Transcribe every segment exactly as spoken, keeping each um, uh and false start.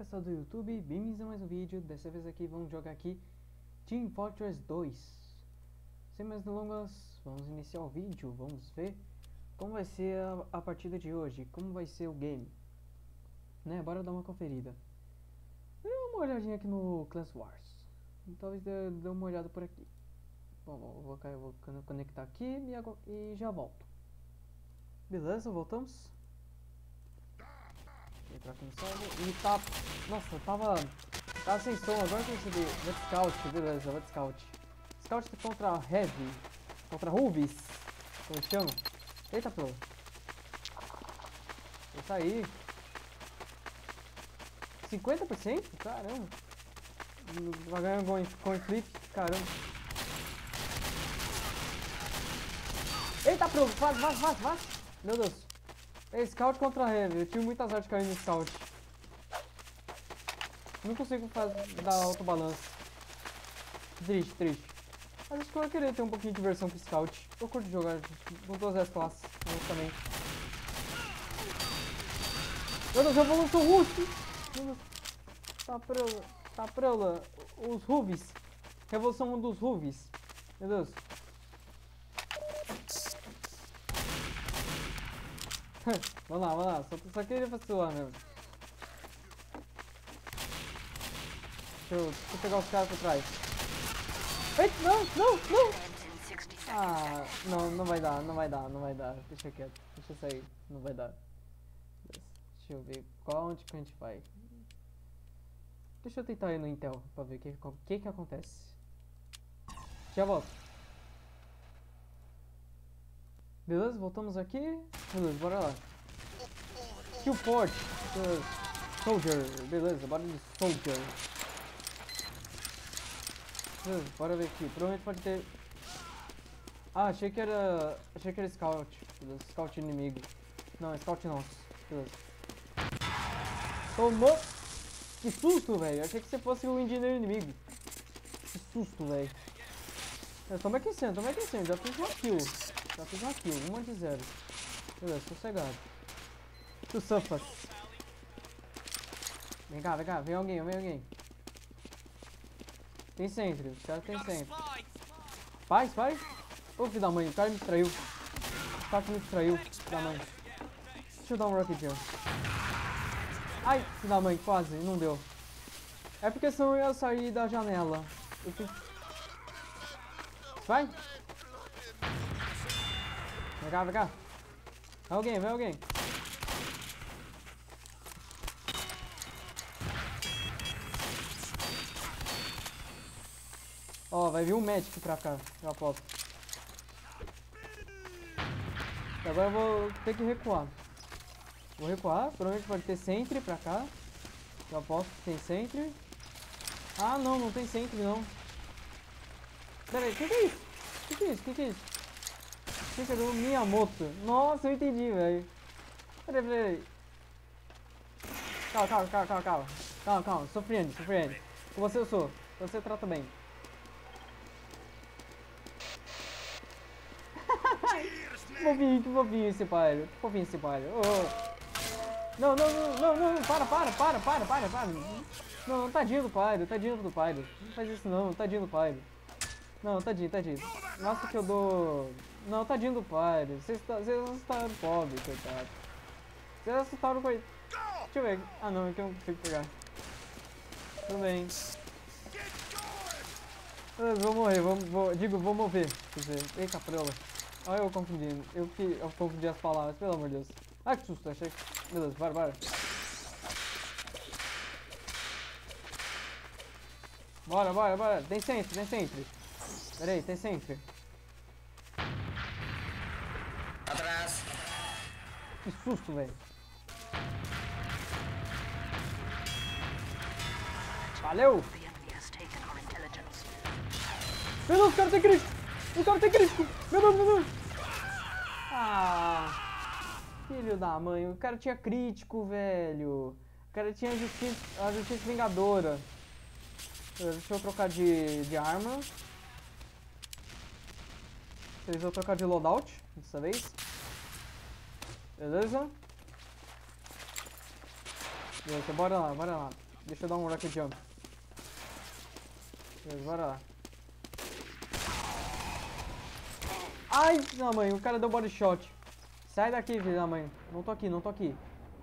pessoal do YouTube, bem-vindos a mais um vídeo. Dessa vez aqui vamos jogar aqui Team Fortress dois. Sem mais delongas, vamos iniciar o vídeo. Vamos ver como vai ser a, a partida de hoje, como vai ser o game, né? Bora dar uma conferida. Dê uma olhadinha aqui no Class Wars. Talvez dê, dê uma olhada por aqui. Bom, eu vou, eu vou conectar aqui e, agora, e já volto. Beleza, voltamos. Entrar aqui no server e tá... Nossa, eu tava... Tava sem som, agora que eu recebi. Vet Scout, beleza, Vet Scout. Scout contra Heavy. Contra Rubies. Como chama? Eita, pô. Isso aí. cinquenta por cento? Caramba. Vai ganhar um coin flip, caramba. Eita, pô, faz, faz, faz, faz. Meu Deus. É Scout contra Heavy, eu tive muita sorte de cair no Scout. Não consigo fazer, dar autobalance. Triste, triste. Mas acho que eu vou querer ter um pouquinho de diversão com Scout. Eu curto jogar com todas as classes, honestamente. Meu Deus, Revolução Russo! Meu Deus. Tá preula, tá preula. Os Rubies. Revolução um dos Rubies. Meu Deus. Vamos lá, vamos lá, só, só queria vacilar mesmo. Deixa eu, deixa eu pegar os caras por trás. Eita, não, não, não! Ah, não, não vai dar, não vai dar, não vai dar. Deixa quieto, deixa eu sair, não vai dar. Deixa eu ver qual onde que a gente vai. Deixa eu tentar ir no Intel pra ver o que, que que acontece. Já volto. Beleza, voltamos aqui. Beleza, bora lá. Killport. Soldier. Beleza, bora de Soldier. Beleza, bora ver aqui. Provavelmente pode ter... Ah, achei que era... Achei que era Scout. Beleza, Scout inimigo. Não, é Scout nosso. Beleza. Tomou! Que susto, velho. Achei que você fosse o engenheiro inimigo. Que susto, velho. Toma aqui cem, toma aqui cem. Já fiz uma kill. Já fiz uma kill, uma de zero. Beleza, sossegado. Tu sufas. Vem cá, vem cá, vem alguém, vem alguém. Tem sentry, os caras tem sentry. Faz, faz. Ô filho da mãe, o cara me distraiu. O cara me distraiu, filho da mãe. Deixa eu dar um rocket jump. Ai, filho da mãe, quase, não deu. É porque senão eu ia sair da janela. Eu fiz... Vai. Vem cá, vem cá. Vem alguém, vem alguém. Ó, oh, vai vir um médico pra cá, eu aposto. E agora eu vou ter que recuar. Vou recuar, provavelmente pode ter sentry pra cá. Eu aposto que tem sentry. Ah, não, não tem sentry não. Pera aí, o que, que é isso? O que, que é isso? O que, que é isso? O que é do Miyamoto? Nossa, eu entendi, velho. Peraí, peraí. Calma, calma, calma, calma, calma. Calma, calma, sofrendo, sofrendo. Com você eu sou. Você trata bem. Que fofinho, que fofinho esse pai. Que fofinho esse pai. Oh. Não, não, não, não, não, não, para, para, para, para, para, para. Não, não, tadinho do pai, tadinho do pai. Não faz isso não, tadinho do pai. Não, tadinho, tadinho. Nossa, que eu dou... Não, tadinho do pai. Vocês assustaram o pobre, coitado. Vocês assustaram o coitado. Deixa eu ver. Ah, não, é que eu não consigo pegar. Tudo bem. Eu vou morrer, vou, vou, digo, vou mover. Quer dizer, eita, preula. Olha eu confundindo. Eu que eu confundi as palavras, pelo amor de Deus. Ai, que susto, achei que... Beleza, bora, bora. Bora, bora, bora. Tem sentry, tem sentry. Pera aí, tem sentry. Atrás. Que susto, velho. Valeu! Meu Deus, o cara tem crítico! O cara tem crítico! Meu Deus, meu Deus! Ah! Filho da mãe, o cara tinha crítico, velho. O cara tinha a justiça, a justiça vingadora. Deixa eu trocar de, de arma. Eles vão trocar de loadout dessa vez. Beleza? Beleza, bora lá, bora lá. Deixa eu dar um rocket jump. Beleza, bora lá. Ai, filho da mãe, o cara deu body shot. Sai daqui, filho da mãe. Não tô aqui, não tô aqui.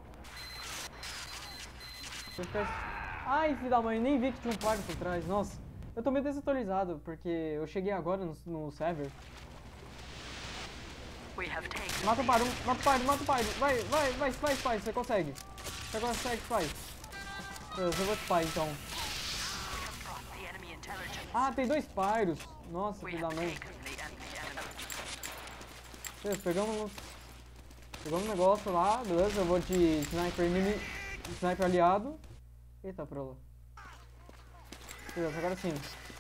Ai, filho da mãe, nem vi que tinha um party por trás. Nossa, eu tô meio desatualizado, porque eu cheguei agora no, no server. Mata o Pyro, mata o Pyro, mata o Pyro. Vai, vai, vai, Spy, Spy, você consegue. Você consegue, Spy. Eu vou Spy, então. Ah, tem dois Pyros. Nossa, filho da mãe. Beleza, pegamos, pegamos um negócio lá, beleza, eu vou de sniper inimigo, sniper aliado. Eita, prola. Beleza, agora sim.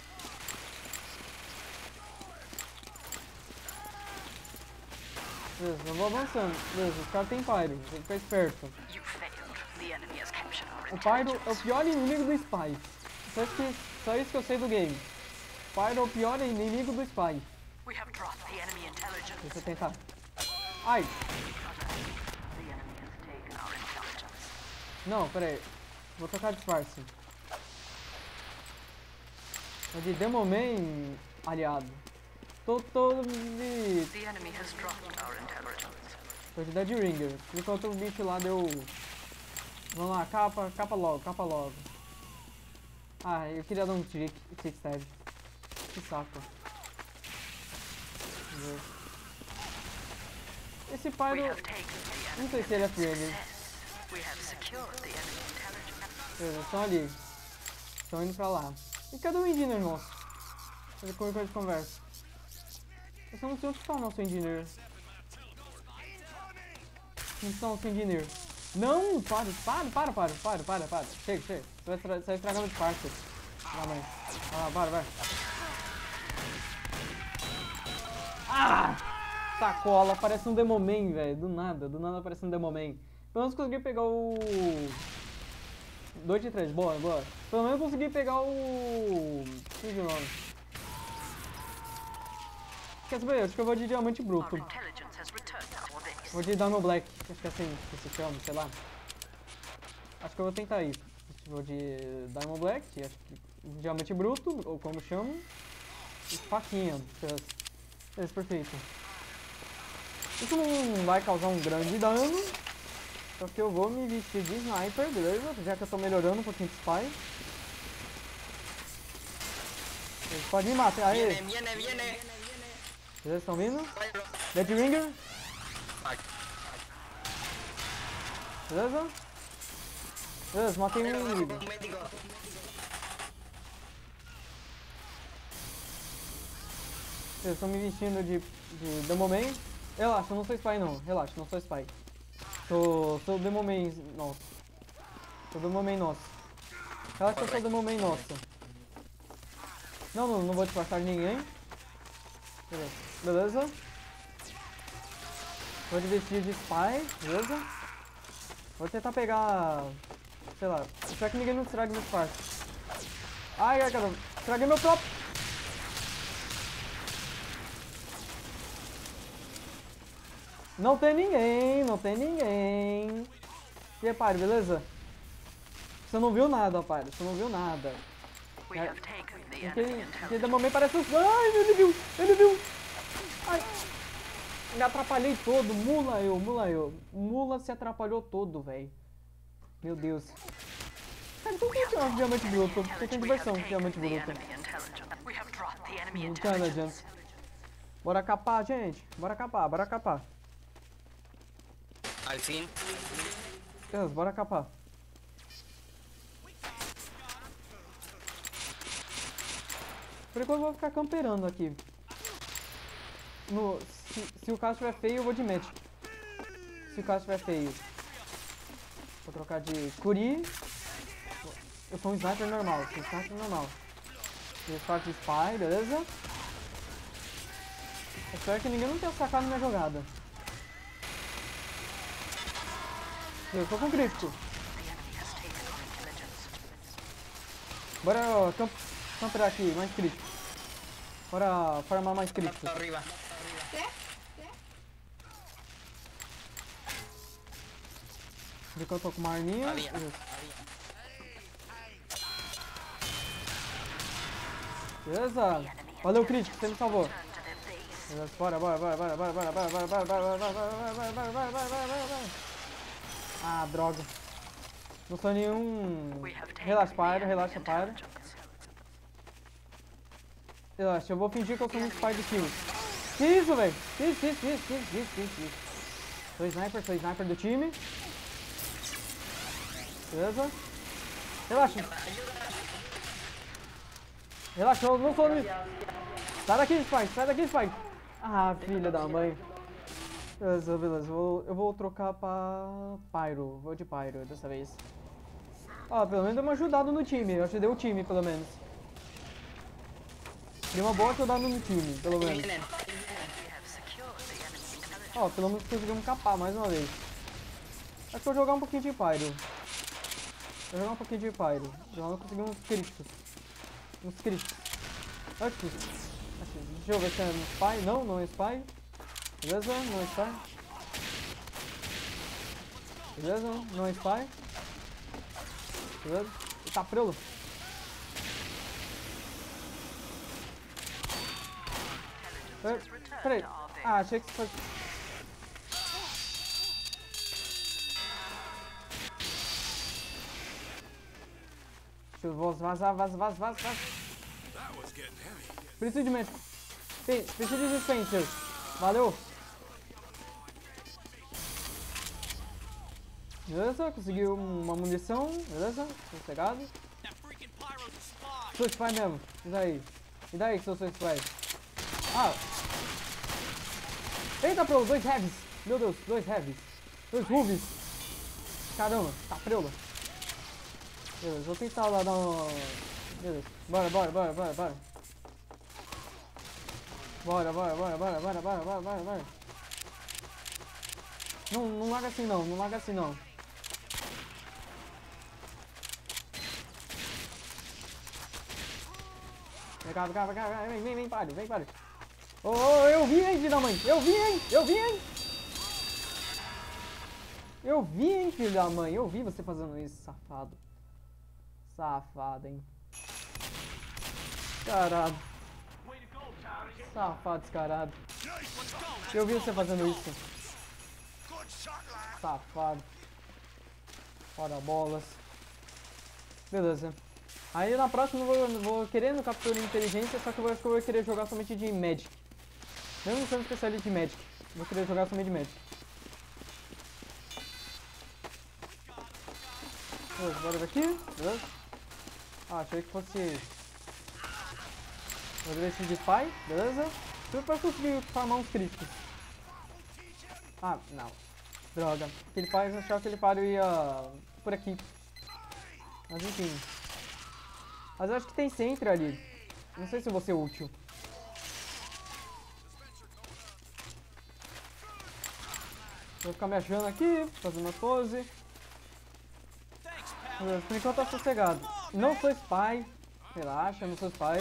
Beleza, eu vou avançando. Beleza, os caras têm Pyro, tem que ficar esperto. O Pyro é o pior inimigo do Spy. Só isso que, só isso que eu sei do game. Pyro é o pior inimigo do Spy. Deixa eu tentar. Ai! Não, pera aí. Vou tocar disfarce. É de Demoman aliado. Tô, tô de... Tô de Dead Ringer. Enquanto o bicho lá deu... Vamos lá, capa, capa logo, capa logo. Ah, eu queria dar um trick, trick stab. Que saco. Esse Pyro... Não sei se ele é friendly. Eles estão ali. Estão indo pra lá. E cadê o engineer nosso? Ele com coisa de conversa. Eu só não sei onde está o nosso engineer. Onde está o nosso engineer? Não! Para, para, para, para, para, para, para. Chega, chega. Você vai estar estragando de parte. Vai, mãe. Vai lá, para, vai. Ah! Sacola, parece um Demoman, velho. Do nada, do nada parece um Demoman. Pelo menos consegui pegar o... dois de três, boa, boa. Pelo menos consegui pegar o... Esqueci o nome. Quer saber? Acho que eu vou de diamante bruto. Vou de Diamond Black, acho que é assim que se chama, sei lá. Acho que eu vou tentar isso. Vou de Diamond Black, acho que diamante bruto, ou como chamam. E faquinha. Beleza, perfeito. Isso não vai causar um grande dano. Só que eu vou me vestir de sniper, beleza? Já que eu tô melhorando um pouquinho de spy. Eles podem me matar. Aê! Viene, viene, viene. Beleza, estão vindo? Dead Ringer. Beleza? Beleza, matei um inimigo. Eles estão me vestindo de, de Demoman. Relaxa, eu não sou spy não. Relaxa, não sou spy. Sou, sou Demoman nosso. Sou Demoman nosso. Relaxa que eu sou Demoman nosso. Não, não, não vou disfarçar ninguém. Beleza. Beleza. Vou te vestir de spy, beleza? Vou tentar pegar... Sei lá. Espero que ninguém não estrague meu disfarce. Ai, ai, caramba. Estraguei meu próprio... Não tem ninguém, não tem ninguém. E aí, pai, beleza? Você não viu nada, pai. Você não viu nada. É, aquele, aquele momento parece um... Ai, ele viu, ele viu. Ai, me atrapalhei todo. Mula eu, mula eu. Mula se atrapalhou todo, velho. Meu Deus. Cara, então tem que tirar um diamante bruto. Tô com diversão com diamante bruto. Não tem nada adianta. Bora capar, gente. Bora capar, bora capar. Al fin. Beleza, bora capar. Por enquanto eu vou ficar camperando aqui. No, se, se o caso estiver feio, eu vou de match. Se o caso estiver feio. Vou trocar de Curi. Eu sou um sniper normal, sou um sniper normal. Restart de spy, beleza? Eu espero que ninguém não tenha sacado minha jogada. Eu tô com crítico. Bora camp camperar aqui, mais crítico. Bora farmar mais crítico. Arriba. De que eu tô com uma arminha. Ali. Isso. Beleza? Valeu, crítico, você me salvou. Beleza, bora, bora, bora, bora, bora, bora, bora, bora, bora, bora, bora, bora, bora, bora, bora, bora, bora, bora. Ah, droga. Não sou nenhum... Relaxa, para, relaxa, para. Relaxa, eu vou fingir que eu sou um spy do time. Que isso, velho? Que isso, que isso, que isso, que isso, que isso, que isso, que isso. Sou sniper, sou sniper do time. Beleza? Relaxa. Relaxa, eu não sou... Sai daqui, Spike, sai daqui, Spike. Ah, filha da mãe. Beleza, beleza. Vou, eu vou trocar pra Pyro. Vou de Pyro dessa vez. Ó, pelo menos deu uma ajudada no time. Eu ajudei o time, pelo menos. Deu uma boa ajudada no time, pelo menos. Ó, pelo menos conseguimos capar mais uma vez. Acho que eu vou jogar um pouquinho de Pyro. Vou jogar um pouquinho de Pyro. Vamos conseguir uns críticos. Uns críticos. Aqui. Aqui. Deixa eu ver se é um Spy. Não, não é Spy. Beleza? Não é Spy. Beleza? Não é Spy. Beleza? E tá prelo. Peraí. Ah, achei que foi... Deixa eu vazar, vaza, vaza, vaza, vaza. Preciso de médico. Preciso de dispenser. Valeu. Beleza, conseguiu uma munição. Beleza, sossegado. Sou spy mesmo. E daí? E daí que sou seu spy? Ah. Eita, pro, dois heavies. Meu Deus, dois heavies. Dois rubies. Caramba, tá preula. Beleza, vou tentar lá dar uma... Beleza, bora, bora, bora, bora, bora. Bora, bora, bora, bora, bora, bora, bora, bora, bora. Não, não larga assim não, não larga assim não. Vem cá, vem cá, vem cá, vem, vem, vem, pare, vem, pare. Ô, oh, eu vi, hein, filho da mãe, eu vi, hein, eu vi, hein. Eu vi, hein, filho da mãe, eu vi você fazendo isso, safado. Safado, hein. Caralho. Safado, descarado. Eu vi você fazendo isso. Safado. Fora bolas. Beleza. Aí na próxima eu vou, vou querer no captura de inteligência, só que eu acho que eu vou querer jogar somente de Magic. Mesmo sendo especialista de Magic. Vou querer jogar somente de Magic. Beleza, bora daqui. Beleza. Ah, achei que fosse... Vou ver esse de Spy, beleza? Tudo pra conseguir farmar uns críticos. Ah, não. Droga. Aquele pai, eu achava que ele paro ia por aqui. Mas enfim. Mas eu acho que tem Sentry ali. Não sei se eu vou ser útil. Vou ficar me achando aqui, fazendo uma pose. Beleza, por enquanto eu tô sossegado. Não sou Spy. Relaxa, não sou Spy.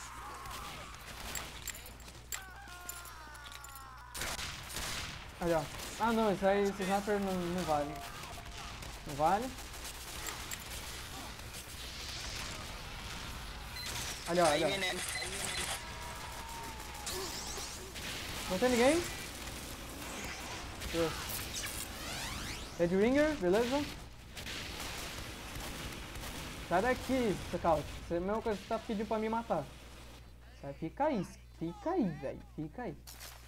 Ali, ó. Ah, não, isso aí, esse sniper não, não vale. Não vale. Ali, ó, ali, ó. Não tem ninguém? Beleza. Red Ringer, beleza? Sai daqui, Scout. Você é a mesma coisa que tá pedindo pra me matar. Sai, fica aí, fica aí, velho. Fica aí.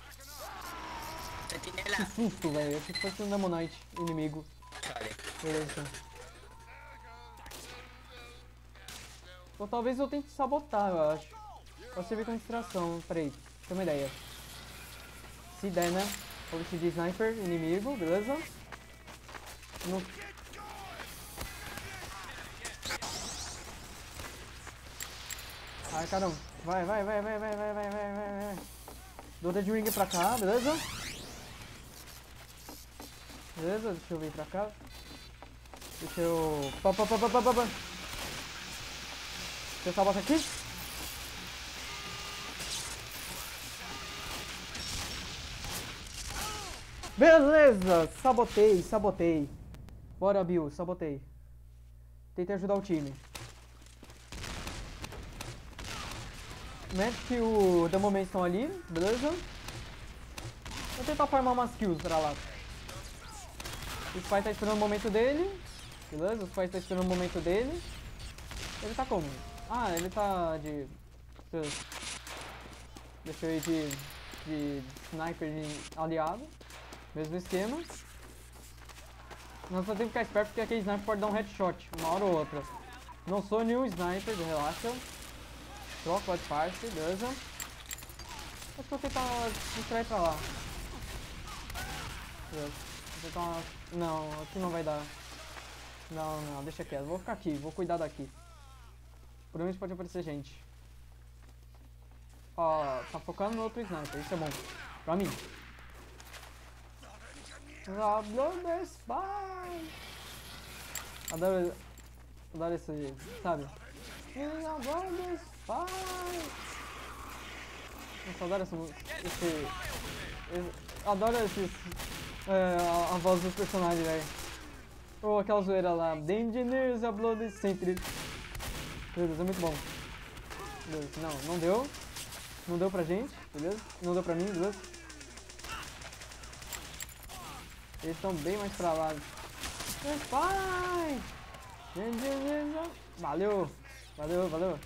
Que susto, velho. Eu achei que fosse um Demonite inimigo. Beleza. Ou talvez eu tente sabotar, eu acho. Pode servir como distração. Peraí, tem uma ideia. Se der, né? Vou vestir de sniper inimigo, beleza? No... Ai, caramba. Vai, vai, vai, vai, vai, vai, vai, vai, vai, vai. Dou Dead Ring pra cá, beleza? Beleza, deixa eu vir pra cá. Deixa eu... Pá, pá, pá, pá, pá, pá. Deixa eu sabotar aqui. Beleza, sabotei, sabotei. Bora, Bill, sabotei. Tentei ajudar o time. Magic e o The Moment estão ali, beleza? Vou tentar farmar umas kills pra lá. O Spy tá esperando o momento dele. Beleza, o Spy tá esperando o momento dele. Ele tá como? Ah, ele tá de... Deixa eu ir de... de sniper de aliado. Mesmo esquema. Nós só temos que ficar esperto porque aquele sniper pode dar um headshot, uma hora ou outra. Não sou nenhum sniper, relaxa. Troca o disfarce, beleza? Acho que vou tentar distrair pra lá. Beleza. Vou tentar uma... Não, aqui não vai dar. Não, não, deixa quieto. Vou ficar aqui, vou cuidar daqui. Provavelmente pode aparecer gente. Ó, tá focando no outro sniper, isso é bom. Pra mim. Blood Spy. Adoro, adoro esse, sabe? Blood Spy. Nossa, adoro esse, esse, esse adoro esses, é, a, a voz dos personagens, velho. Ou aquela zoeira lá, The Engineers a Blood Sentry. Meu Deus, é muito bom. Beleza, não, não deu. Não deu pra gente, beleza? Não deu pra mim, beleza? Eles estão bem mais pra lá. Vai! Valeu! Valeu, valeu!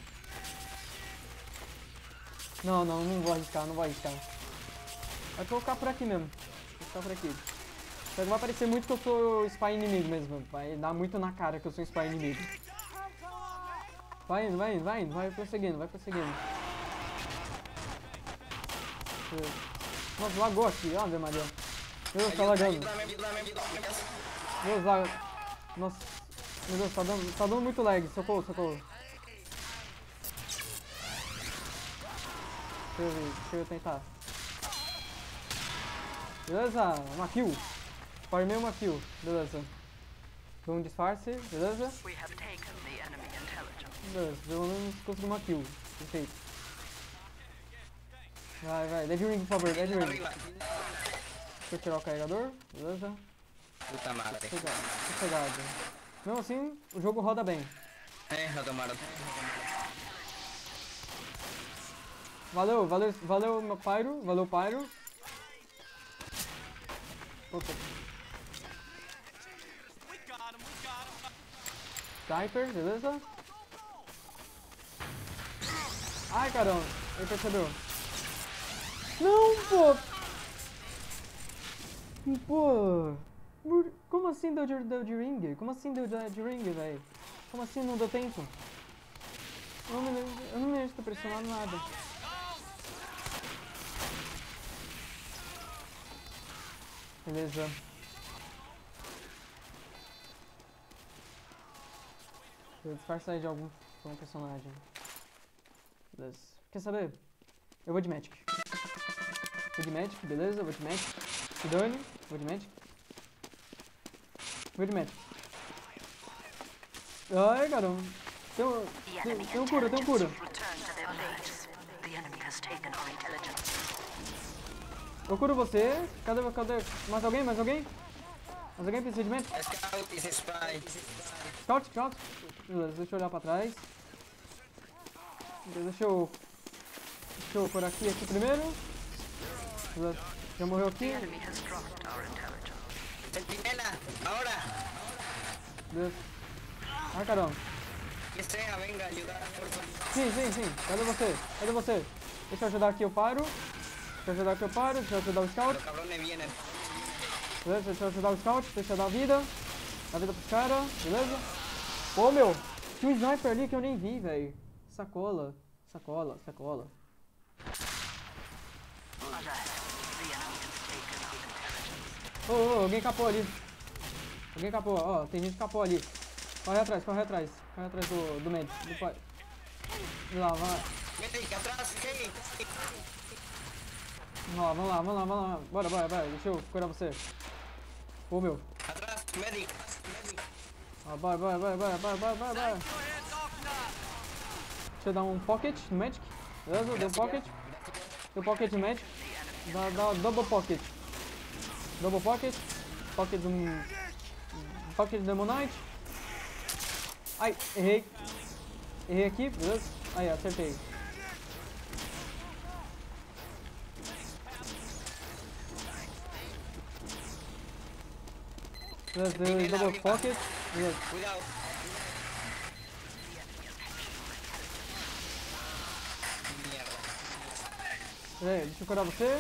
Não, não, não vou arriscar, não vou arriscar. Vai colocar por aqui mesmo. Vou ficar por aqui. Só que vai parecer muito que eu sou spy inimigo mesmo. Vai dar muito na cara que eu sou spy inimigo. Vai indo, vai indo, vai indo, vai prosseguindo, vai prosseguindo. Nossa, lagou aqui, Ave Maria. Meu Deus, tá lagando. Meu Deus, lag... Nossa, meu Deus, tá dando, tá dando muito lag. Socorro, socorro. Deixa eu ver, deixa eu tentar. Beleza, uma kill. Farmei uma kill, beleza. Deu um disfarce, beleza? Beleza, pelo menos consegui uma kill. Perfeito. Vai, vai, Dead Ring, por favor, Dead Ring. Deixa eu tirar o carregador, beleza? Puta madre. Sossegado, sossegado. Mesmo assim, o jogo roda bem. É, roda madre. Valeu, valeu, valeu meu Pyro, valeu Pyro. Opa. Sniper, beleza? Ai caramba, ele percebeu. Não, pô! Pô! Como assim deu de, deu de ring? Como assim deu de, de ring, velho? Como assim não deu tempo? Eu não me lembro, eu não me lembro de ter pressionado nada. Beleza. Vou disfarçar de algum, algum personagem. Beleza. Quer saber? Eu vou de Magic. Vou de Magic, beleza? Vou de Magic. Se dane. Vou de Magic. Vou de Magic. Ai, caramba. Tem um, tem, tem um cura, tem um cura. Eu curo você. Cadê, cadê? Mais alguém? Mais alguém? Mais alguém precisa de Magic? Scout, is spy. Scout, scout. Beleza, deixa eu olhar pra trás. Deixa eu... Deixa eu por aqui, aqui primeiro. Beleza. Já morreu aqui. Sentinela, ahora. Beleza. Ai, caramba. Que sea, venga, ayudar, por favor. Sim, sim, sim. Cadê você? Cadê você? Deixa eu ajudar aqui, eu paro. Deixa eu ajudar aqui, eu paro. Deixa eu ajudar o Scout. Los cabrones vienen. Beleza, deixa eu ajudar o Scout. Deixa eu dar vida. Dar vida pros caras. Beleza? Ô, meu. Tinha um sniper ali que eu nem vi, velho. Sacola. Sacola, sacola. Ô, oh, oh, alguém capou ali. Alguém capou, ó. Oh, tem gente que capou ali. Corre atrás, corre atrás. Corre atrás do, do médico. Do pai. Vamos lá, vamos lá. Vete, atrás, hey. Vamos lá, vamos lá, vamos lá, vamos lá. Bora, bora, bora. Deixa eu curar você. Ô, meu. Atrás, medic. Ah, bora, bora, bora, bora, bora, bora, bora, bora. Deixa eu dar um pocket no Magic. Beleza? Deu um pocket. Deu pocket no Magic. Dá, dá double pocket. Double pocket. Pocket do... Pocket do Demonite. Ai, errei. Errei aqui, beleza? Aí, acertei. Beleza, Viene la double arriba. pocket. Beleza. Cuidado. Mierda. Peraí, deixa eu curar você.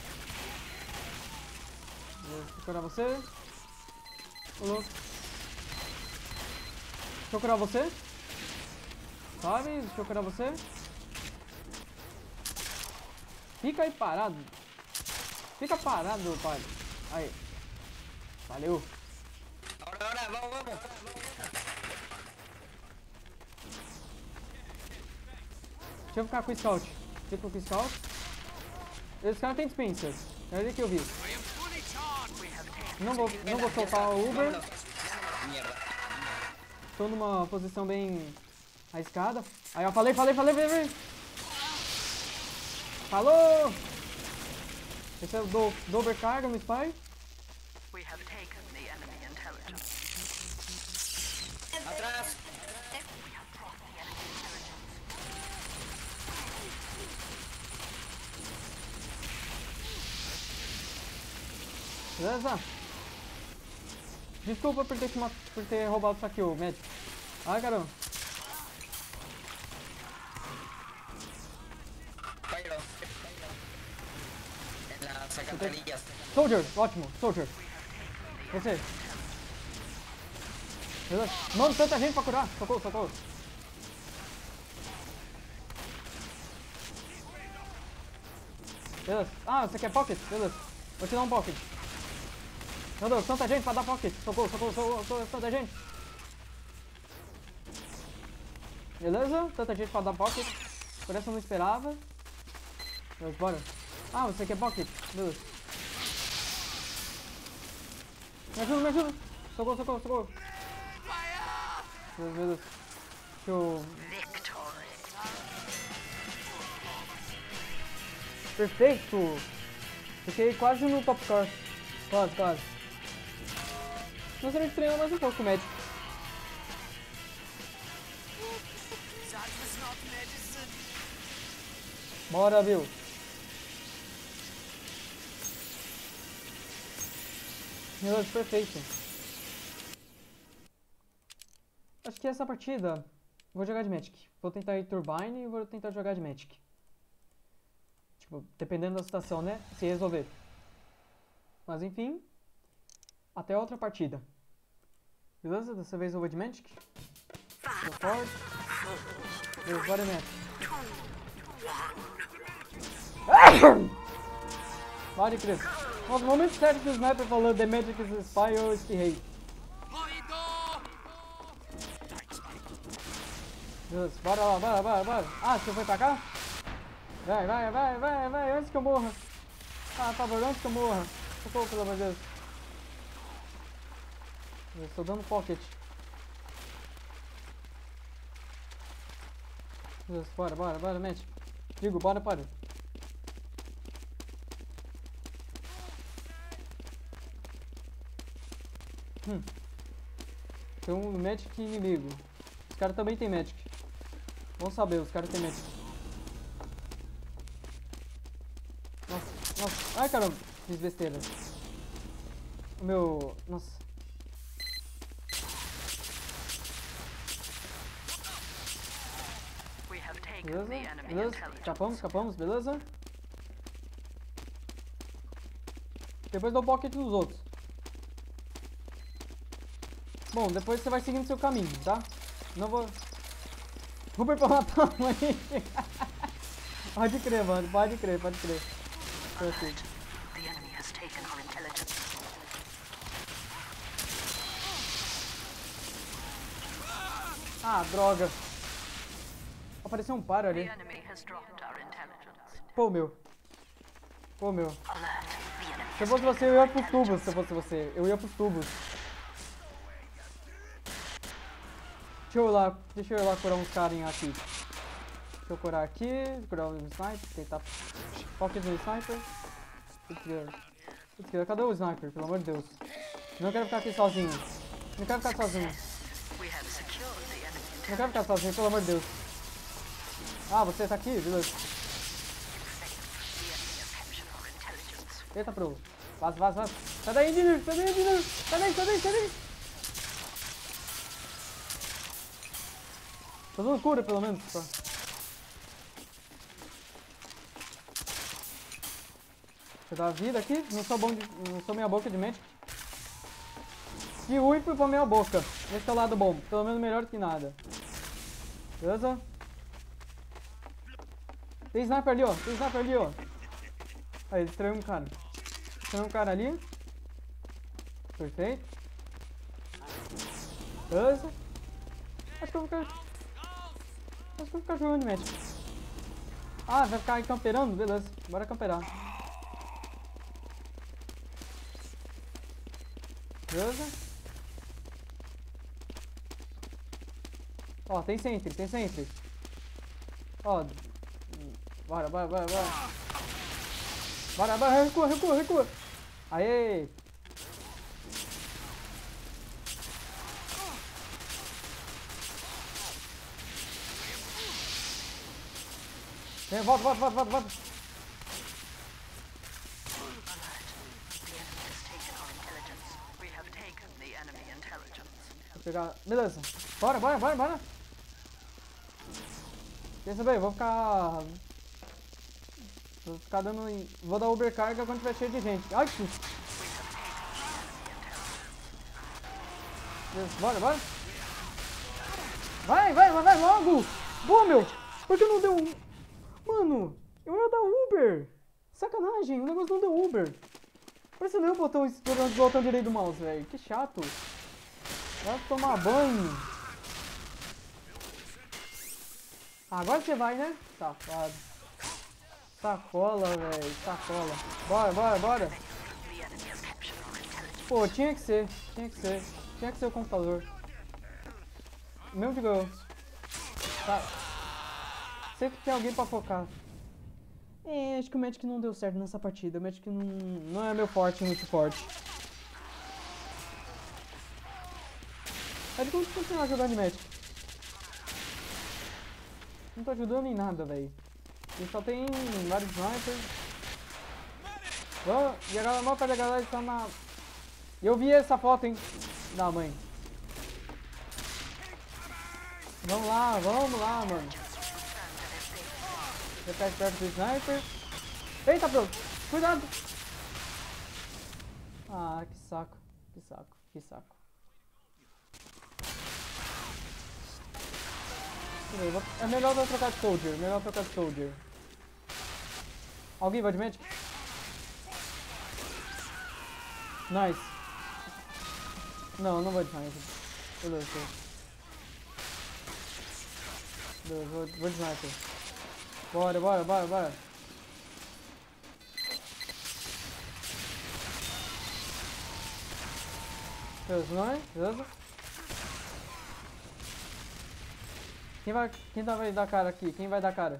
Beleza, deixa eu curar você. Ô, louco. Deixa eu curar você. Sabe? Deixa eu curar você. Fica aí parado. Fica parado, pai. Aí. Valeu. Ahora, ahora, vamos, vamos. Deixa eu ficar com o scout. Fica com o scout. Esse cara tem dispenser. É ele que eu vi. Não vou, não vou soltar o Uber. Vámonos. Mierda. Tô numa posição bem arriscada. Aí, ó, falei, falei, falei, falei, falei. Falou! Esse é o do, do overcarga no Spy. We have taken the enemy intelligence. Atrás. We have dropped the enemy intelligence. Beleza? Desculpa por ter, te mat- por ter roubado isso aqui, ô médico. Ai, caramba. Pyro. En las alcantarillas. Soldier, ótimo, Soldier. Você. Beleza? Mano, tanta gente pra curar. Socorro, socorro. Beleza. Ah, você quer pocket? Beleza. Vou te dar um pocket. Meu Deus, tanta gente pra dar pocket. Socorro, socorro, socorro, socorro, tanta gente. Beleza? Tanta gente pra dar pocket. Por essa eu não esperava. Beleza, bora. Ah, você quer pocket? Beleza. Me ajuda, me ajuda. Socorro, socorro, socorro. Meu Deus. Deixa eu... Victory. Perfeito. Fiquei quase no top score. Quase, quase. Gostaria de treinar mais um pouco, médico. Bora, viu? Meu Deus, perfeito. Acho que essa partida vou jogar de Magic. Vou tentar ir Turbine e vou tentar jogar de Magic. Tipo, dependendo da situação, né? Se resolver. Mas enfim, até outra partida. Beleza? Dessa vez eu vou de Magic. Go forward. Beleza, bora Magic. Pode crer. No momento certo que o Sniper falou The Magic is a Spy, eu espirrei. Beleza, bora lá, bora, bora, bora. Ah, você foi pra cá? Vai, vai, vai, vai, vai, antes que eu morra. Ah, por favor, antes que eu morra. Socorro, pelo amor de Deus. Eu estou dando pocket. Beleza, bora, bora, bora, mete. Digo, bora, bora. Hum. Tem um Magic inimigo. Os caras também tem Magic. Vamos saber, os caras tem Magic. Nossa, nossa. Ai, caramba. Fiz besteira. O meu... Nossa. We have taken Beleza? the enemy Beleza? intelligence. Escapamos, escapamos, beleza? Depois dou pocket nos outros. Bom, depois você vai seguindo seu caminho, tá? Não vou... Rupert pra matar a mãe. Pode crer, mano. Pode crer, pode crer. Perfeito. The enemy has taken our intelligence. Ah, droga. Apareceu um par The ali. enemy has dropped our intelligence. Pô, meu. Pô, meu. Alert. The enemy Se eu fosse você, eu ia pros tubos. Se eu fosse você, eu ia pros tubos. Deixa eu ir lá, deixa eu ir lá curar uns carinha aqui. Deixa eu curar aqui, curar o sniper, tentar pocket no sniper. Putz, Putz, cadê o sniper? Pelo amor de Deus. Não quero ficar aqui sozinho. Não quero ficar sozinho. we have secured the enemy intelligence. Não quero ficar sozinho, pelo amor de Deus. Ah, você tá aqui? Beleza. The enemy has captured our intelligence. Eita, pro. Vaza, vaza, vaza. Sai daí, Engineer! Sai daí, Engineer! Sai daí, sai daí, sai daí! Tô dando cura, pelo menos. Pô. Deixa eu dar vida aqui. Não sou bom de... Não sou meia boca de médico. Que ruim foi pra meia boca. Esse é o lado bom. Pelo menos melhor que nada. Beleza? Tem sniper ali, ó. Tem sniper ali, ó. Aí, distraiu um cara. Distraiu um cara ali. Perfeito. Beleza? Acho que eu vou ficar... Acho que eu vou ficar jogando de médico. Ah, vai ficar aí camperando? Beleza. Bora camperar. Beleza? Ó, tem sentry, tem sentry. Ó. Bora, bora, bora, bora. Bora, bora, recua, recua, recua. Aê! Vem, volta, volta, volta, volta, volta. Vou pegar... Beleza. Bora, bora, bora, bora. Quer saber? Vou ficar... Vou ficar dando... Vou dar Uber carga quando tiver cheio de gente. Ai, que... Beleza, bora, bora. Vai, vai, vai, vai logo. Boa, meu. Por que não deu... Mano, eu ia dar Uber. Sacanagem, o negócio não deu Uber. Pressionei o botão, o botão direito do mouse, velho. Que chato. Vai tomar banho. Ah, agora você vai, né? Safado. Sacola, velho. Sacola. Bora, bora, bora. Pô, tinha que ser. Tinha que ser. Tinha que ser o computador. Mesmo de ganhou. Tá. Sempre tem alguém pra focar. É, acho que o Magic não deu certo nessa partida. O Magic não, não é meu forte, muito forte. Mas vamos continuar jogando de Magic. Não tô ajudando em nada, velho. E só tem vários snipers. Oh, e a galera, a maior parte da galera está na... Eu vi essa foto, hein, da mãe. Vamos lá, vamos lá, mano. Vou ficar perto do sniper. Eita, pronto. Cuidado. Ah, que saco. Que saco. Que saco. É melhor eu trocar de soldier. Melhor trocar de soldier. Alguém vai de medic? Nice. Não, não vou de sniper. Beleza. Beleza, vou, vou de sniper. Bora, bora, bora, bora. Beleza, não é? Beleza? Quem vai, quem vai dar cara aqui? Quem vai dar cara?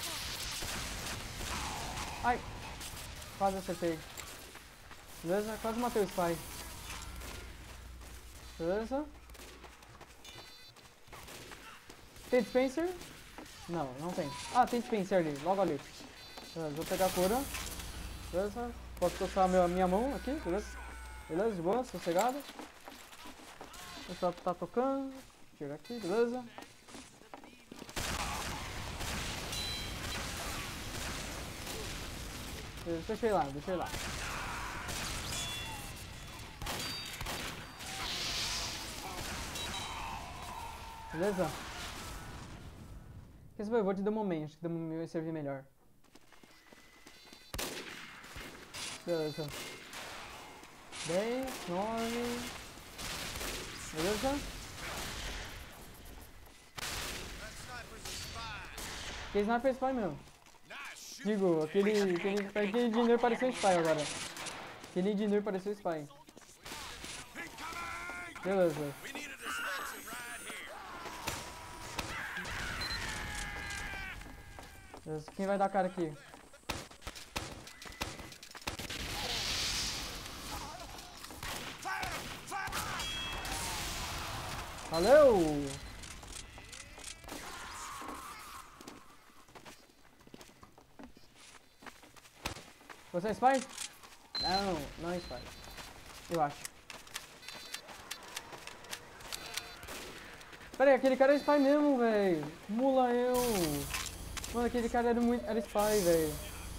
Ai! Quase acertei. Beleza? Quase matei o Spy. Beleza? Tem dispenser? Não, não tem. Ah, tem dispenser ali, logo ali. Beleza, vou pegar a cura. Beleza? Posso coçar a minha mão aqui, beleza? Beleza, de boa, sossegado. O pessoal tá tocando. Tira aqui, beleza? Beleza, deixa eu ir lá, deixa eu ir lá. Beleza? Quer saber? Eu vou de Demoman, acho que Demoman vai servir melhor. Beleza. dez, nove. Beleza? Que sniper spy mesmo. Digo, aquele, aquele, aquele engineer pareceu spy agora. Aquele engineer pareceu spy. Beleza. Quem vai dar cara aqui? Valeu! Você é spy? Não, não é spy. Eu acho. Pera aí, aquele cara é spy mesmo, velho. Mula eu. Mano, aquele cara era muito. Era spy, velho.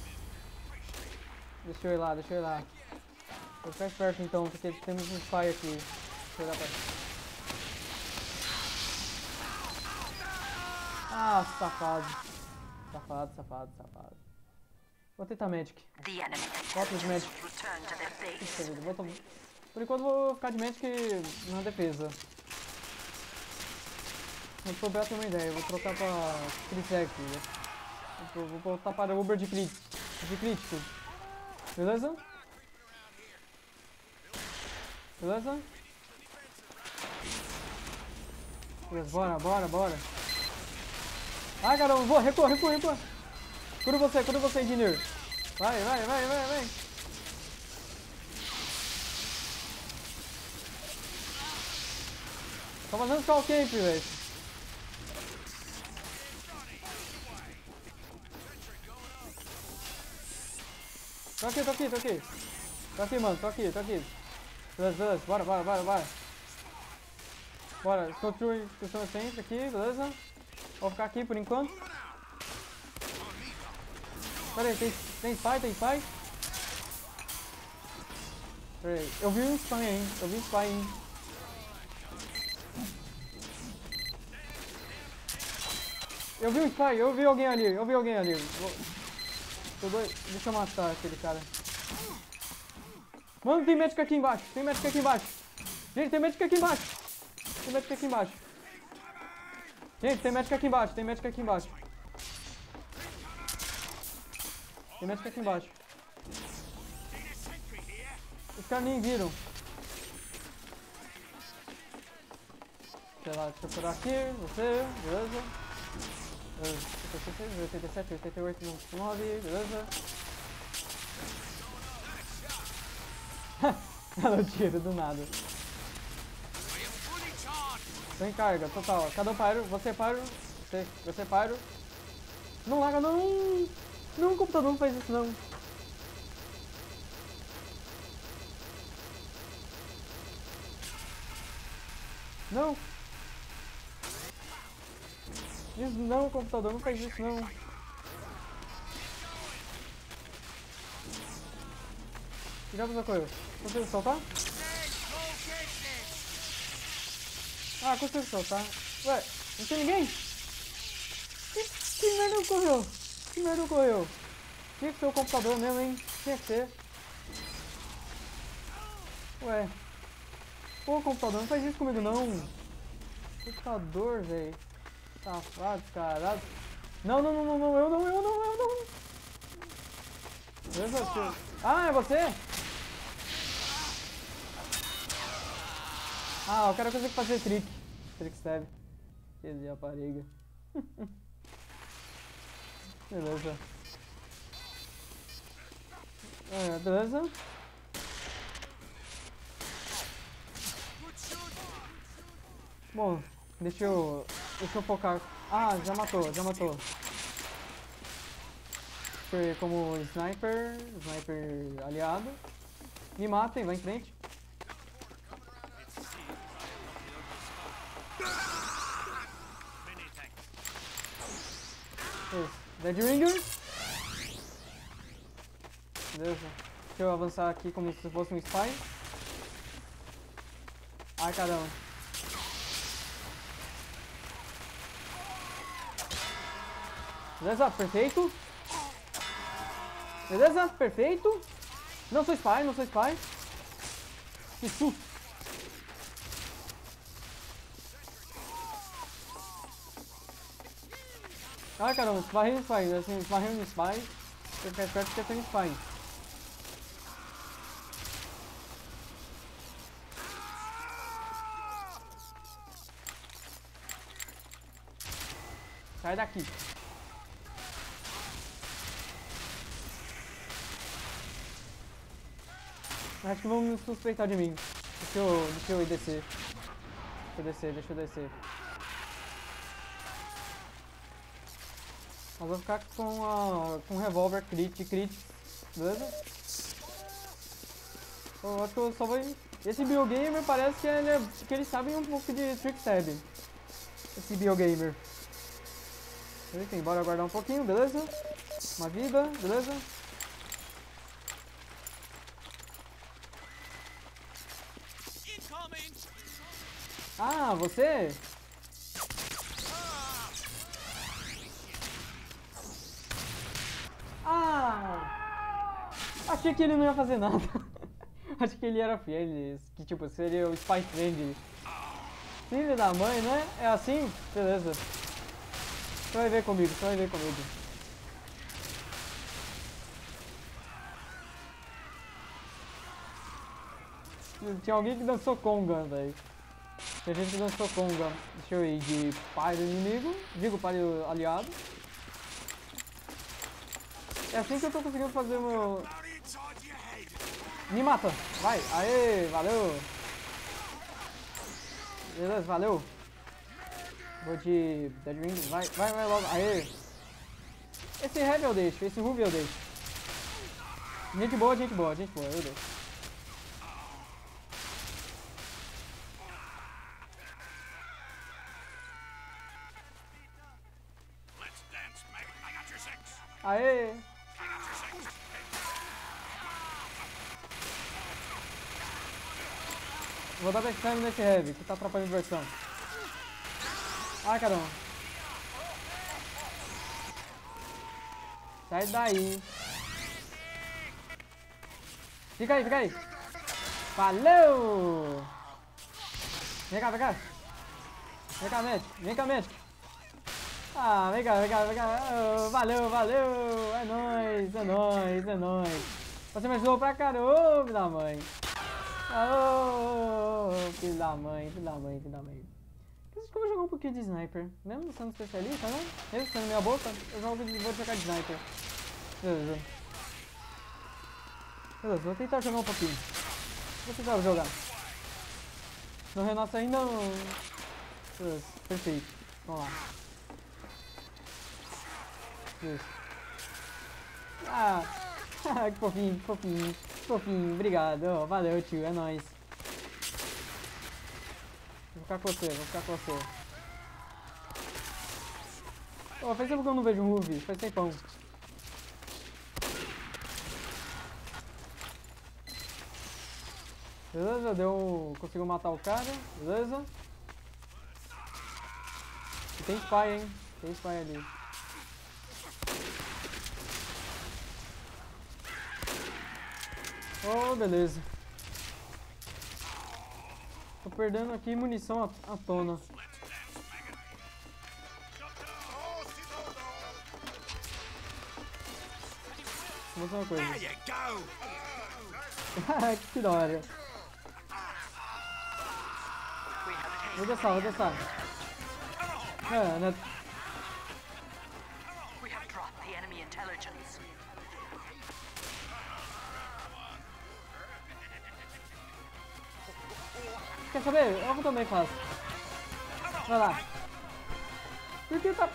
Deixa eu ir lá, deixa eu ir lá. Vou ficar esperto então, porque temos um spy aqui. Deixa eu olhar pra... Ah, safado. Safado, safado, safado. Vou tentar Magic. The enemy Volta de Magic. return to their base. Puxa vida, vou tom- Por enquanto vou ficar de Magic na defesa. Mas se souber, eu tenho uma ideia. Eu vou trocar pra Critec. Vou, vou voltar para Uber de, crit... de crítico. Beleza? Beleza? Beleza, bora, bora, bora. Ai, caramba, vou, recua, recua, recua. Cura você, cura você, engineer. Vai, vai, vai, vai, vai. Tá fazendo call camp, velho. Tô aqui, tô aqui, tô aqui. Tô aqui, mano, tô aqui, tô aqui. Beleza, beleza, bora, bora, bora, bora. Bora, construir construção essência aqui, beleza? Vou ficar aqui por enquanto. Pera aí, tem, tem spy, tem spy? Pera aí, eu vi um spy, hein? Eu vi um spy, hein? Eu vi um spy, eu vi alguém ali, eu vi alguém ali. Vou... Tô doido. Deixa eu matar aquele cara. Mano, tem médico aqui embaixo, tem médico aqui embaixo. Gente, tem médico aqui embaixo. Tem médico aqui embaixo. Gente, tem médico aqui embaixo, tem médico aqui embaixo. Tem médico aqui embaixo. Os caras nem viram. Sei lá, deixa eu curar aqui, você, beleza. oitenta e sete, oitenta e oito, noventa e nove, beleza. Ela tira do nada. Sem carga, total. Cada um paro, você paro, você, você paro. Não larga não! Não, o computador não faz isso não. Não! Isso não, o computador não faz isso não. Já você correu? Conseguiu soltar? Ah, conseguiu soltar. Ué, não tem ninguém? Que, que merda ocorreu? Que merda ocorreu? Tinha que ser o computador mesmo, hein? Tinha que ser. Ué. Pô, computador, não faz isso comigo não. Computador, velho. Safado, caralho. Não, não, não, não, não, eu não, eu não, eu não. Beleza, você... Ah, é você? Ah, o cara consegue fazer trick. Trick stab. Ele aparelha. Beleza. É, beleza. Bom, deixa eu... Deixa eu focar... Ah, já matou, já matou. Foi como sniper, sniper aliado. Me matem, vai em frente. Isso. Dead Ringer. Beleza. Deixa eu avançar aqui como se fosse um spy. Ai, caramba. Beleza, perfeito. Beleza, perfeito. Não sou spy, não sou spy. Que susto. Ai, caramba, esbarrei no spy. Assim, esbarrei no spy. Tem que ficar esperto porque tem spy. Sai daqui. Acho que vão me suspeitar de mim. Deixa eu, deixa eu ir descer. Deixa eu descer, deixa eu descer. Mas vou ficar com a com um revólver crit, crit, beleza? Eu acho que eu só vou... Esse Biogamer parece que, ele é... que eles sabem um pouco de Trick Stab. Esse Biogamer. Enfim, bora aguardar um pouquinho, beleza? Uma vida, beleza? Ah, você? Ah! Achei que ele não ia fazer nada. Achei que ele era friendly, que tipo, seria o Spy Friendly. Filho da mãe, né? É assim? Beleza. Você vai ver comigo, você vai ver comigo. Tinha alguém que dançou conga, velho. Tinha gente que dançou conga. Deixa eu ir de pai do inimigo. Digo pai do aliado. É assim que eu tô conseguindo fazer o meu... Me mata! Vai! Aê! Valeu! Beleza, valeu! Vou de Dead Ring. Vai, vai, vai logo! Aê! Esse Heavy eu deixo, esse Ruby eu deixo. Gente boa, gente boa, gente boa, eu deixo. Aê! Vou dar backstab nesse Heavy, que tá atrapalhando a diversão. Ai, caramba. Sai daí. Fica aí, fica aí. Valeu! Vem cá, vem cá. Vem cá, médico. Vem cá, médico. Ah, vem cá, vem cá, vem cá. Oh, valeu, valeu. É nóis, é nóis, é nóis. Você me ajudou pra caramba, filho da mãe. Oh, filho da mãe, filho da mãe, filho da mãe. Acho que eu vou jogar um pouquinho de Sniper. Mesmo sendo especialista, né? Mesmo sendo minha boca, eu jogo, vou jogar de Sniper. Beleza. Beleza, vou tentar jogar um pouquinho. Vou tentar jogar. Não renasce ainda não. Beleza, perfeito. Vamos lá. Isso. Ah, que fofinho, que fofinho, que fofinho. Obrigado, oh, valeu tio, é nóis. Vou ficar com você, vou ficar com você. Oh, faz tempo que eu não vejo um Ruby, faz tempão. Beleza, deu. Conseguiu matar o cara, beleza? E tem spy, hein? Tem spy ali. Oh, beleza. Tô perdendo aqui munição à, à tona. Vou mostrar uma coisa. Que da hora. Vou dançar, vou dançar. É, né? We have dropped the enemy intelligence. Quer saber? Eu também faço. Vai lá. Por que tá...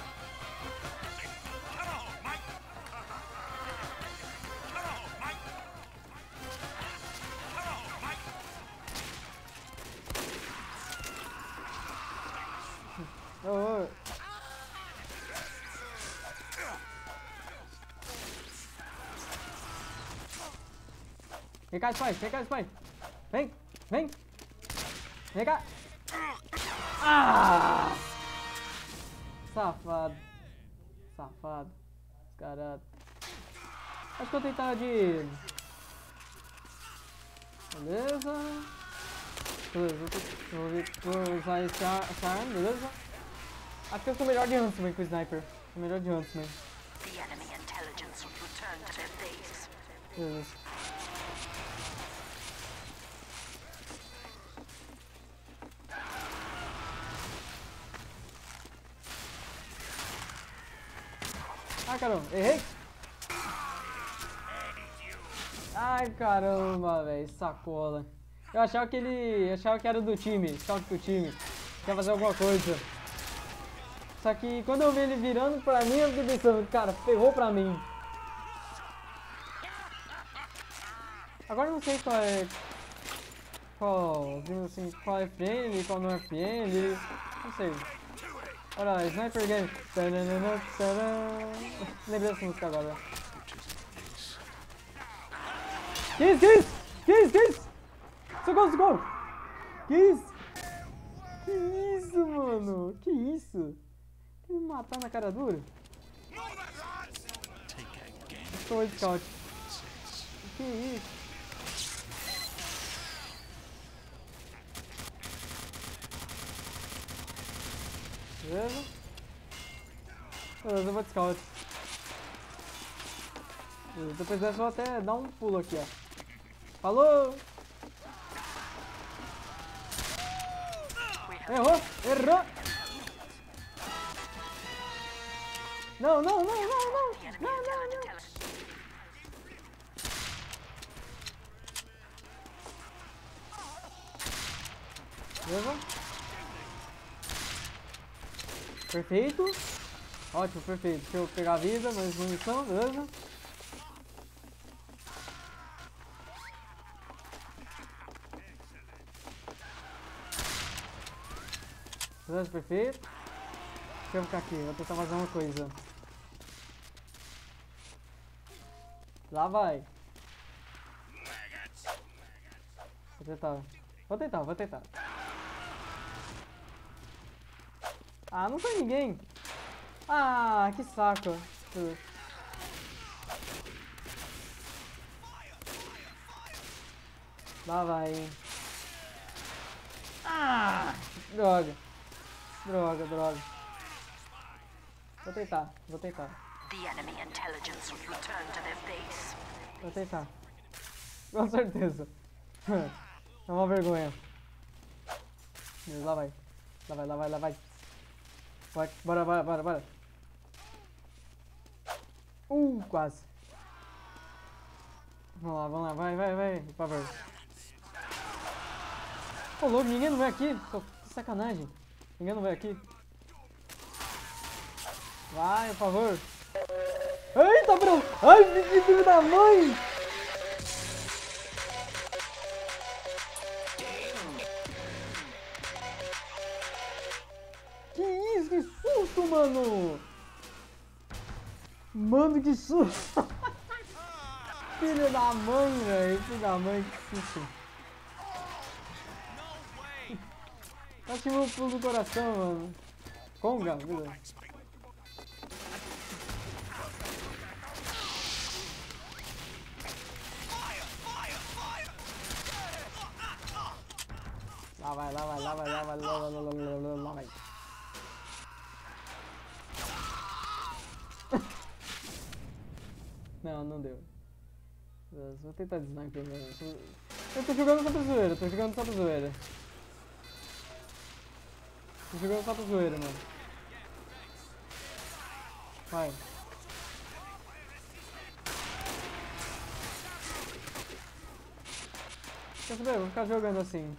Oh, oh. Vem cá, Spy, vem cá, Spy. Vem, vem. Vem cá. Ah! Safado. Safado. Descarado. Acho que eu vou tentar de... Beleza. Beleza, vou, ver, vou usar essa, essa arma, beleza? Acho que eu sou melhor de Huntsman com o Sniper. Sou melhor de Huntsman. The enemy intelligence will return to their base. Beleza. Ai, caramba, errei! Ai, caramba, velho, sacola. Eu achava que ele... achava que era do time, só que o time quer fazer alguma coisa. Só que quando eu vi ele virando pra mim, eu fiquei pensando, cara, ferrou pra mim. Agora eu não sei qual é, qual, assim, qual é friendly, qual não é friendly, não sei. Olha lá, Sniper Game. Tananana, taran. Lembrei dessa música agora. Que isso, que isso? Que isso, que isso? Socorro, socorro! Que isso? Que isso, mano? Que isso? Quer me matar na cara dura? Estou de scout. Que isso? Beleza? Beleza, eu vou de scout. Beleza, depois dessa eu vou até dar um pulo aqui, ó. Falou! Errou! Errou! Não, não, não, não, não! Não, não, não! Beleza? Perfeito! Ótimo, perfeito. Deixa eu pegar a vida, mais munição, beleza? Beleza, perfeito. Deixa eu ficar aqui, vou tentar fazer uma coisa. Lá vai. Vou tentar. Vou tentar, vou tentar. Ah, não foi ninguém. Ah, que saco. Lá vai. Ah, droga. Droga, droga. Vou tentar, vou tentar. The enemy intelligence will return to their base. Vou tentar. Com certeza. É uma vergonha. Lá vai. Lá vai, lá vai, lá vai. Vai, bora, bora, bora, bora. Uh, quase. Vamos lá, vamos lá, vai, vai, vai, por favor. Pô, louco, ninguém não veio aqui. Que sacanagem. Ninguém não veio aqui. Vai, por favor. Eita, bro! Ai, que filho da mãe! Que isso, que susto, mano! Mano, que susto! Filho da mãe, velho! Filho da mãe, que susto! Ativou o pulo do coração, mano. Conga, beleza. Lá vai, lá vai, lá vai, lá vai, lá vai, lá vai, lá vai, lá vai. Não, não deu. Vou tentar de sniper mesmo. Eu tô jogando só pra zoeira, tô jogando só pra zoeira. Tô jogando só pra zoeira, mano. Vai. Quer saber? Vou ficar jogando assim.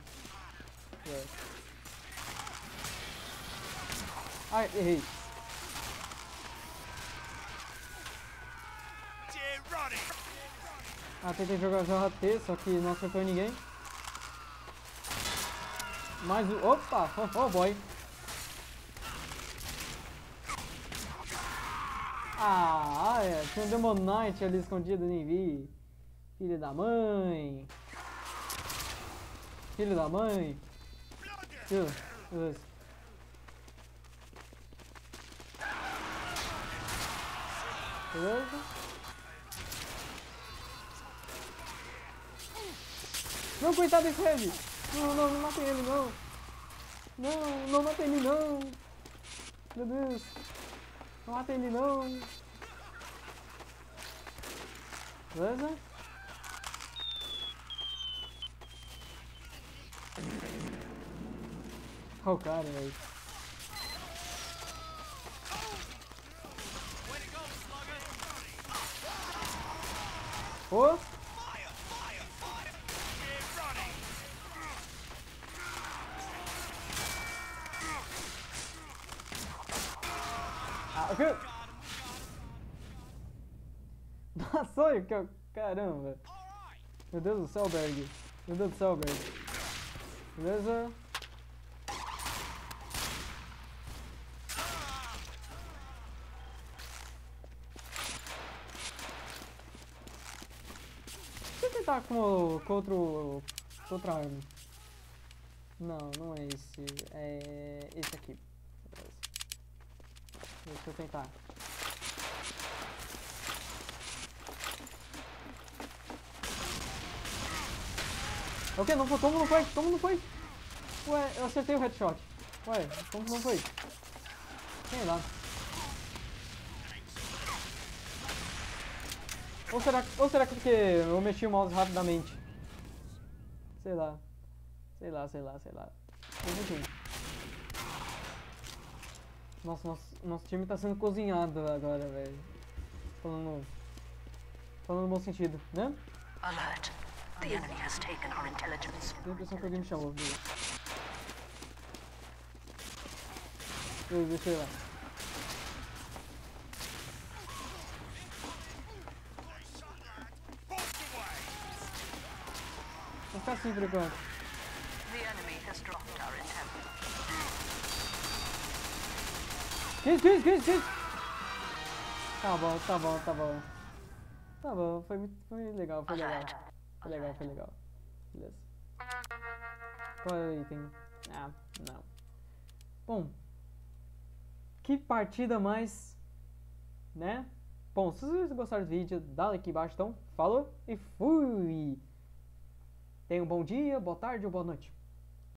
Ai, errei. Ah, tentei jogar J T, só que não acertou ninguém. Mais um. Opa! Oh boy! Ah, é. Tinha um Demon Knight ali escondido, nem vi. Filho da mãe! Filho da mãe! Filho, beleza. Beleza? Não, coitado desse heavy! Não, não, não matei ele não! Não, não matei ele não! Meu Deus! Não matei ele não! Beleza? Olha o cara, velho. Oh! Ah, o que? Nossa, olha que caramba! Meu Deus do céu, Berg! Meu Deus do céu, Berg! Beleza? Deixa eu tentar com, com outro. Com outra arma. Não, não é esse. É esse aqui. Deixa eu tentar. O que? Não foi? Como não foi? Como não foi? Ué, eu acertei o headshot. Ué, como não foi? Sei lá. Ou será, ou será que porque eu mexi o mouse rapidamente? Sei lá. Sei lá, sei lá, sei lá. Mas enfim. Nossa, nosso, nosso time tá sendo cozinhado agora, velho. Falando. Falando no bom sentido, né? Alert. The enemy has taken our intelligence. Tenho a impressão que alguém me chamou. Beleza. Beleza, deixa eu ir lá. Vou ficar assim por enquanto. The enemy has dropped our intelligence. Que isso, que isso, que isso, que isso? Tá bom, tá bom, tá bom. Tá bom, foi, muito, foi legal, foi legal. Foi legal, foi legal. Beleza. Qual é o item? Ah, não. Bom. Que partida mais, né? Bom, se vocês gostaram do vídeo, dá like aqui embaixo, então. Falou e fui! Tenha um bom dia, boa tarde ou boa noite.